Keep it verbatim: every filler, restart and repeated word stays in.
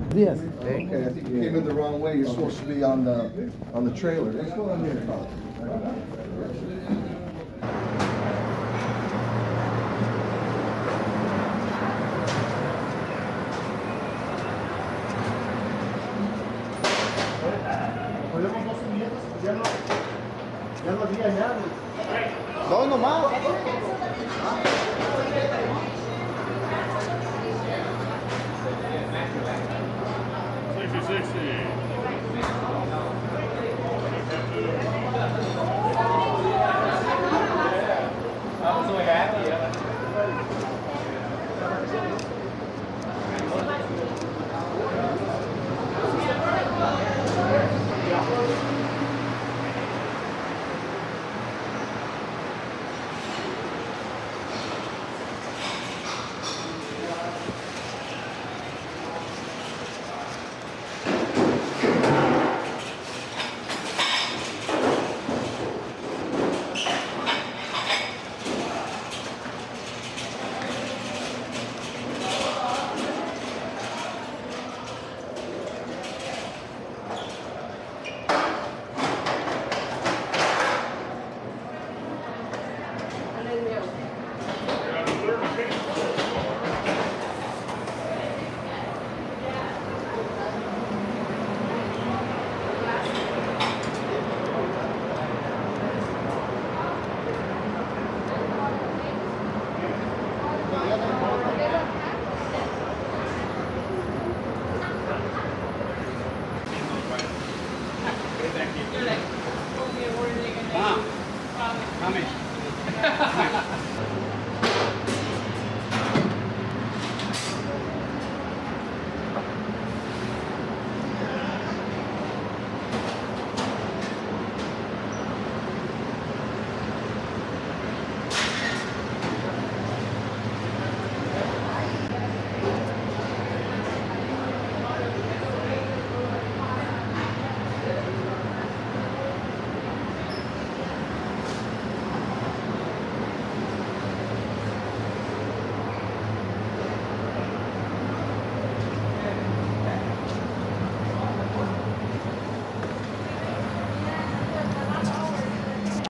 Yes. Okay, I think you came in the wrong way. You're supposed to be on the on the trailer. Let's go on here. Podemos dos minutos, ya no, ya no había nada. No, nomás.